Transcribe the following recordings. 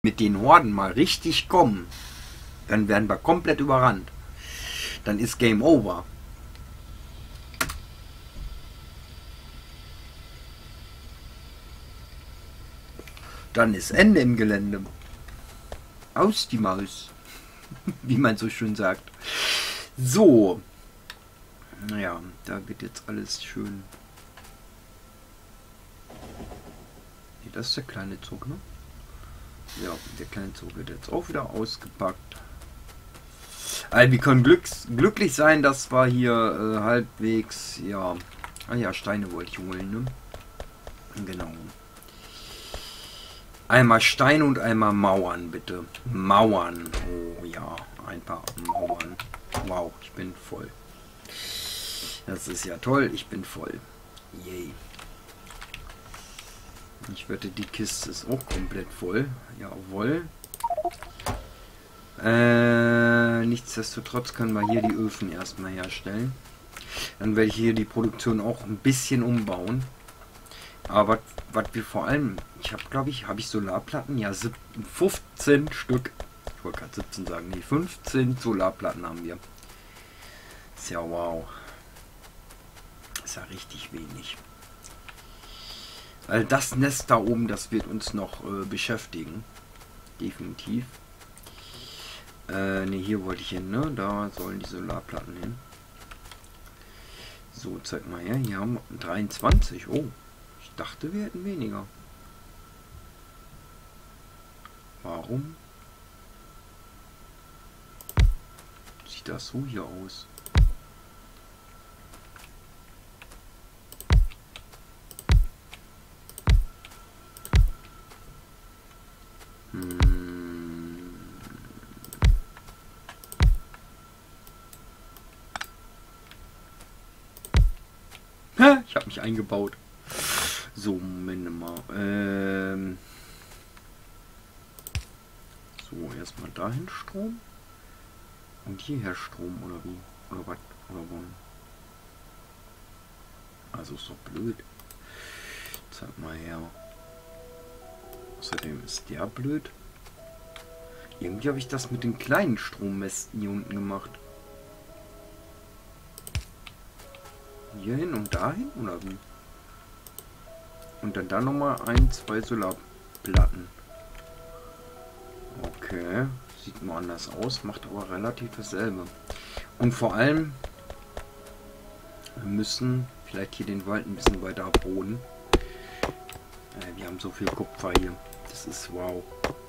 mit den Horden mal richtig kommen, dann werden wir komplett überrannt. Dann ist Game Over. Dann ist Ende im Gelände. Aus die Maus. Wie man so schön sagt. So. Naja, da wird jetzt alles schön. Nee, das ist der kleine Zug, ne? Ja, der kleine Zug wird jetzt auch wieder ausgepackt. Also wir können glücklich sein, dass wir hier halbwegs, ja... Ah ja, Steine wollte ich holen, ne? Genau. Einmal Steine und einmal Mauern, bitte. Mauern. Oh ja, ein paar Mauern. Wow, ich bin voll. Das ist ja toll, ich bin voll. Yay. Ich wette, die Kiste ist auch komplett voll. Jawohl. Nichtsdestotrotz können wir hier die Öfen erstmal herstellen. Dann werde ich hier die Produktion auch ein bisschen umbauen. Aber was wir vor allem... Ich habe, glaube ich, habe ich Solarplatten? Ja, 15 Stück. Ich wollte gerade 17 sagen. Nee, 15 Solarplatten haben wir. Ist ja wow. Ist ja richtig wenig. Also das Nest da oben, das wird uns noch beschäftigen. Definitiv. Ne, hier wollte ich hin, ne? Da sollen die Solarplatten hin. So, zeig mal her. Hier haben wir 23. Oh, ich dachte, wir hätten weniger. Warum sieht das so hier aus? Ich habe mich eingebaut. So, Moment mal. So, erstmal dahin Strom. Und hierher Strom, oder wie? Oder was? Oder wo? Also ist doch blöd. Zeig mal her. Außerdem ist der blöd. Irgendwie habe ich das mit den kleinen Strommästen hier unten gemacht. Hier hin und dahin, oder wie? Und dann da nochmal 1, 2 Solarplatten. Okay, sieht nur anders aus, macht aber relativ dasselbe. Und vor allem, wir müssen vielleicht hier den Wald ein bisschen weiter abroden. Wir haben so viel Kupfer hier, das ist wow.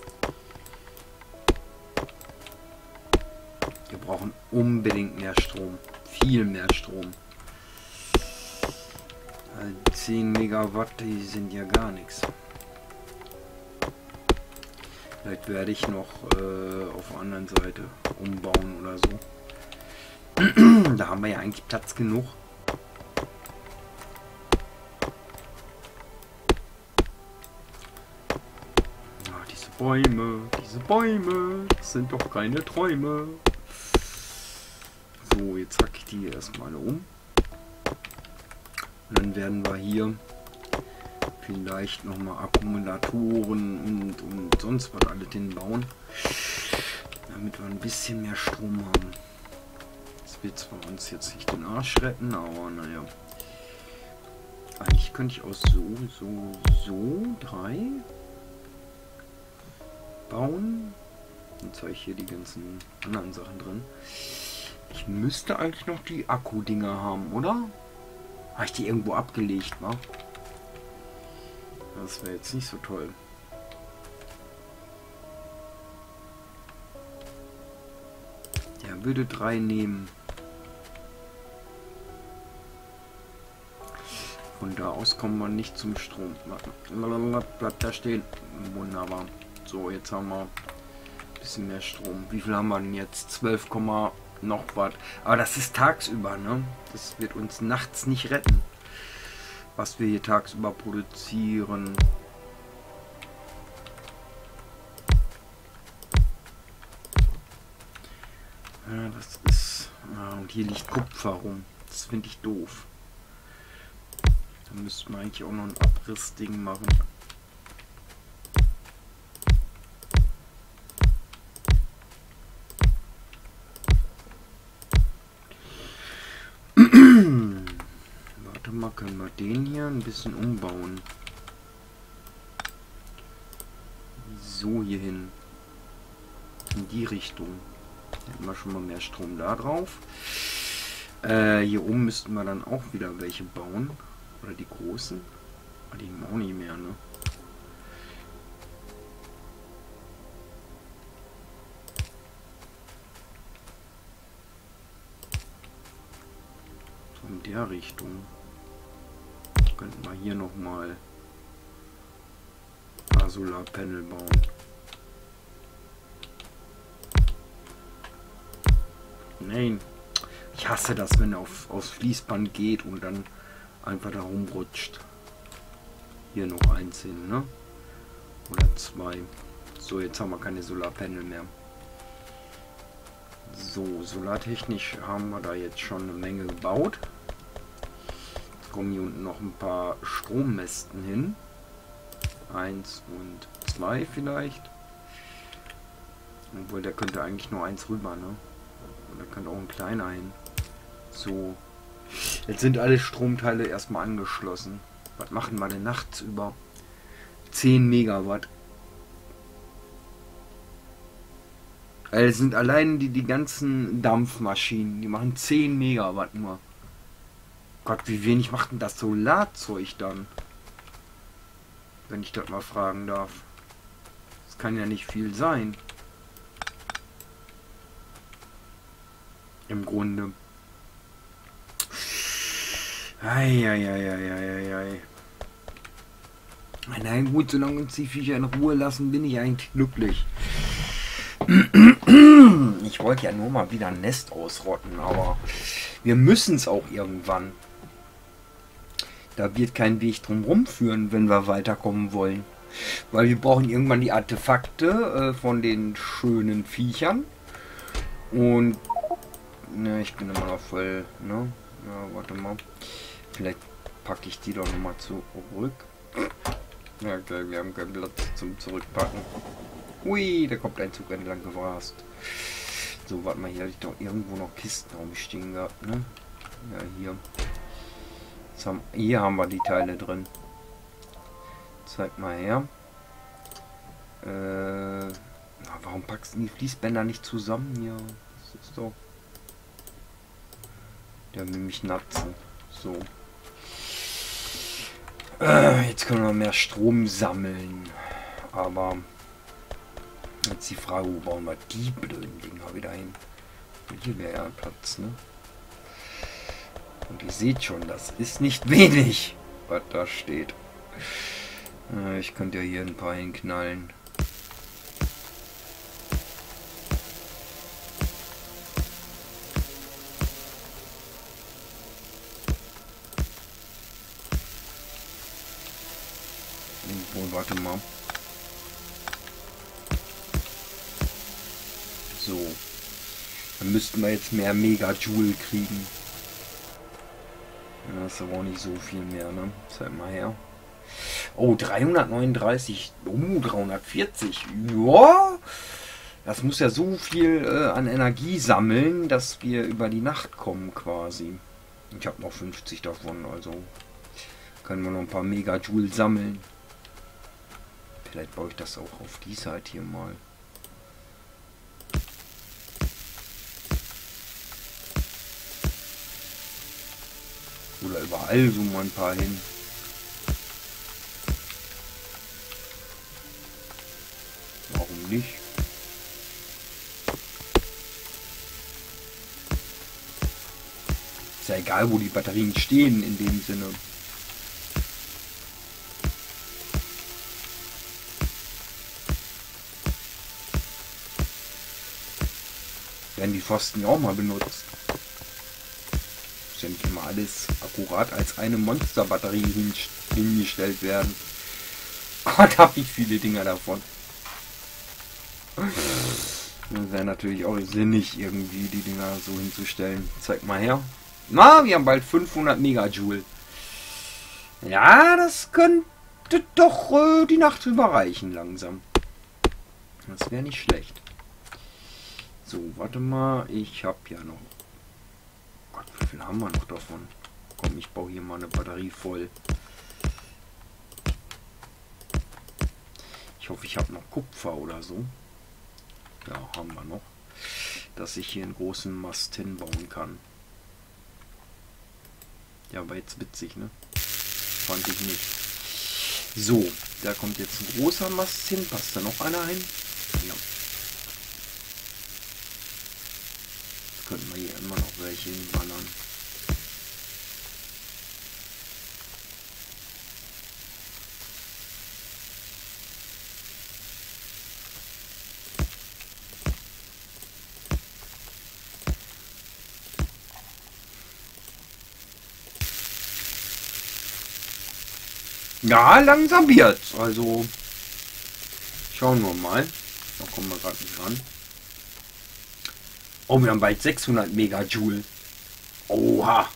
Wir brauchen unbedingt mehr Strom, viel mehr Strom. 10 Megawatt, die sind ja gar nichts. Vielleicht werde ich noch auf der anderen Seite umbauen oder so. Da haben wir ja eigentlich Platz genug. Ach, diese Bäume, das sind doch keine Träume. So, jetzt hacke ich die erstmal um. Und dann werden wir hier vielleicht nochmal Akkumulatoren und sonst was alles hinbauen, damit wir ein bisschen mehr Strom haben. Das wird zwar uns jetzt nicht den Arsch retten, aber naja. Eigentlich könnte ich aus so 3 bauen. Jetzt habe ich hier die ganzen anderen Sachen drin. Ich müsste eigentlich noch die Akku-Dinger haben, oder? Habe ich die irgendwo abgelegt, wa? Das wäre jetzt nicht so toll. Der würde 3 nehmen. Von da aus kommen wir nicht zum Strom. Bleibt da stehen. Wunderbar. So, jetzt haben wir ein bisschen mehr Strom. Wie viel haben wir denn jetzt? 12, noch was. Aber das ist tagsüber, ne? Das wird uns nachts nicht retten, was wir hier tagsüber produzieren. Ja, das ist... Ja, und hier liegt Kupfer rum. Das finde ich doof. Da müsste man eigentlich auch noch ein Abrissding machen. mal, können wir den hier ein bisschen umbauen. So hier hin. In die Richtung. Hätten wir schon mal mehr Strom da drauf. Hier oben müssten wir dann auch wieder welche bauen. Oder die großen. Aber die auch nicht mehr, ne? So in der Richtung. Könnten wir hier nochmal ein Solarpanel bauen. Nein. Ich hasse das, wenn er aufs Fließband geht und dann einfach da rumrutscht. Hier noch eins hin, ne? Oder zwei. So, jetzt haben wir keine Solarpanel mehr. So, solartechnisch haben wir da jetzt schon eine Menge gebaut. Jetzt kommen hier unten noch ein paar Strommästen hin. 1 und 2 vielleicht. Obwohl, der könnte eigentlich nur eins rüber, ne? Und da könnte auch ein kleiner hin. So. Jetzt sind alle Stromteile erstmal angeschlossen. Was machen wir denn nachts über? 10 Megawatt. Also sind allein die ganzen Dampfmaschinen, die machen 10 Megawatt nur. Gott, wie wenig macht denn das Solarzeug dann? Wenn ich das mal fragen darf. Das kann ja nicht viel sein. Im Grunde. Eieieiei. Nein, gut, solange uns die Viecher in Ruhe lassen, bin ich eigentlich glücklich. Ich wollte ja nur mal wieder ein Nest ausrotten, aber wir müssen es auch irgendwann. Da wird kein Weg drum rumführen, wenn wir weiterkommen wollen. Weil wir brauchen irgendwann die Artefakte von den schönen Viechern. Und ne, ich bin immer noch voll, ne? Ja, warte mal. Vielleicht packe ich die doch nochmal zurück. Ja, okay, wir haben keinen Platz zum Zurückpacken. Ui, da kommt ein Zug entlang gerast. So, warte mal, hier hatte ich doch irgendwo noch Kisten rumstehen gehabt, ne? Ja, hier. Hier haben wir die Teile drin. Zeig mal her. Warum packst du die Fließbänder nicht zusammen hier? Das ist doch... Der will mich natzen. So. Jetzt können wir mehr Strom sammeln. Aber jetzt die Frage, wo bauen wir die blöden Dinger wieder hin? Hier wäre ja Platz, ne? Und ihr seht schon, das ist nicht wenig, was da steht. Ich könnte ja hier ein paar hinknallen. Warte mal. So. Dann müssten wir jetzt mehr Megajoule kriegen. Ja, das ist aber auch nicht so viel mehr, ne? Zeig mal her. Oh, 339. Oh, 340. Ja. Das muss ja so viel an Energie sammeln, dass wir über die Nacht kommen quasi. Ich habe noch 50 davon, also können wir noch ein paar Megajoule sammeln. Vielleicht baue ich das auch auf die Seite hier mal. Oder überall so mal ein paar hin. Warum nicht? Ist ja egal, wo die Batterien stehen in dem Sinne. Werden die Pfosten ja auch mal benutzt. Muss ja nicht immer alles akkurat als eine Monsterbatterie hingestellt werden. Gott, habe ich viele Dinger davon. Das wäre natürlich auch sinnig, irgendwie die Dinger so hinzustellen. Zeig mal her. Na, wir haben bald 500 Megajoule. Ja, das könnte doch die Nacht überreichen langsam. Das wäre nicht schlecht. So, warte mal, ich habe ja noch... Gott, wie viel haben wir noch davon? Komm, ich baue hier mal eine Batterie voll. Ich hoffe, ich habe noch Kupfer oder so. Ja, haben wir noch. Dass ich hier einen großen Mast hinbauen kann. Ja, war jetzt witzig, ne? Fand ich nicht. So, da kommt jetzt ein großer Mast hin. Passt da noch einer hin? Ja. Jetzt könnten wir hier immer noch welche hinballern. Ja, langsam wird's. Also, schauen wir mal. Da kommen wir gerade nicht ran. Oh, wir haben bald 600 Megajoule. Oha.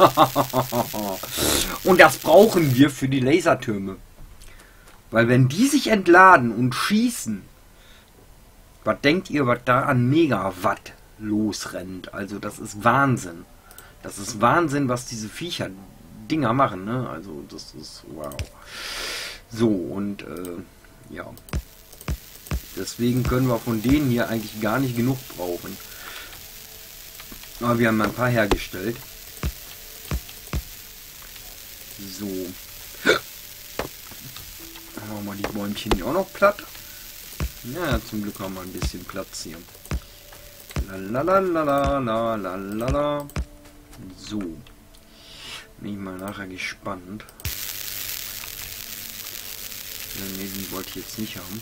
Und das brauchen wir für die Lasertürme. Weil wenn die sich entladen und schießen, was denkt ihr, was da an Megawatt losrennt? Also das ist Wahnsinn. Das ist Wahnsinn, was diese Viecher Dinger machen, ne? Also das ist wow. So, und ja. Deswegen können wir von denen hier eigentlich gar nicht genug brauchen. Aber wir haben ein paar hergestellt. So. Machen wir mal die Bäumchen hier auch noch platt. Ja, zum Glück haben wir ein bisschen Platz hier. Lalalala. So. Bin ich mal nachher gespannt. Ne, den wollte ich jetzt nicht haben.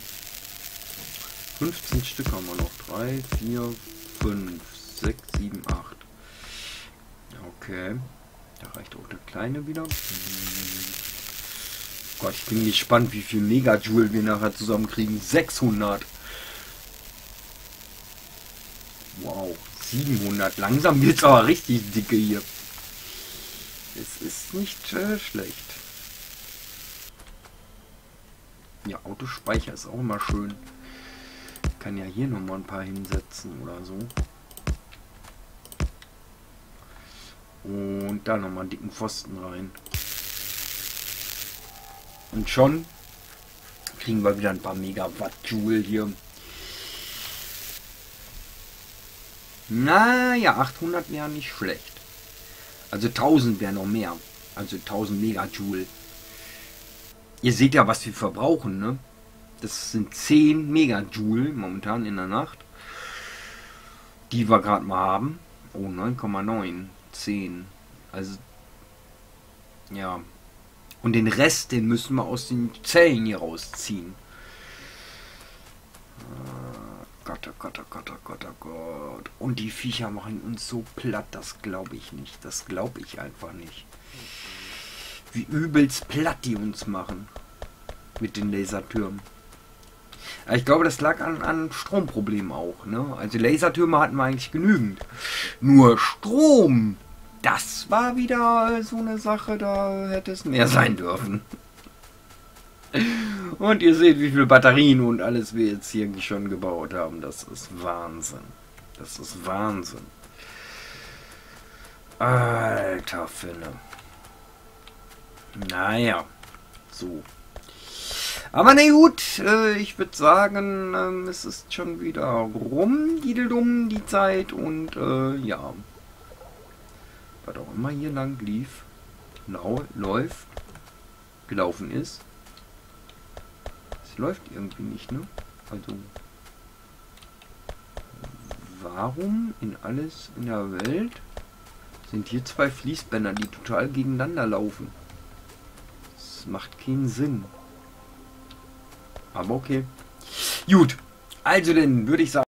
15 Stück haben wir noch. 3, 4, 5, 6, 7, 8. Okay. Da reicht auch der kleine wieder. Gott, ich bin gespannt, wie viel Megajoule wir nachher zusammenkriegen. 600. Wow. 700. Langsam wird es aber richtig dicke hier. Es ist nicht schlecht. Ja, Autospeicher ist auch immer schön. Ich kann ja hier nochmal ein paar hinsetzen oder so. Und da nochmal einen dicken Pfosten rein. Und schon kriegen wir wieder ein paar Megawatt-Joule hier. Naja, 800 wäre nicht schlecht. Also 1000 wäre noch mehr. Also 1000 Megajoule. Ihr seht ja, was wir verbrauchen, ne? Das sind 10 Megajoule momentan in der Nacht. Die wir gerade mal haben. Oh, 9,9. 10. Also, ja. Und den Rest, den müssen wir aus den Zellen hier rausziehen. Gott, oh Gott, oh Gott, oh Gott, oh Gott. Und die Viecher machen uns so platt, das glaube ich nicht. Das glaube ich einfach nicht. Wie übelst platt die uns machen. Mit den Lasertürmen. Aber ich glaube, das lag an Stromproblemen auch. Ne? Also Lasertürme hatten wir eigentlich genügend. Nur Strom, das war wieder so eine Sache, da hätte es mehr sein dürfen. Und ihr seht, wie viele Batterien und alles wir jetzt hier schon gebaut haben. Das ist Wahnsinn. Das ist Wahnsinn. Alter Finne. Naja. So. Aber na gut, ich würde sagen, es ist schon wieder rum, die Zeit. Und ja. Was auch immer hier lang lief. Läuft. Gelaufen ist. Läuft irgendwie nicht, ne? Also warum in alles in der Welt sind hier zwei Fließbänder, die total gegeneinander laufen? Das macht keinen Sinn. Aber okay. Gut, also dann würde ich sagen,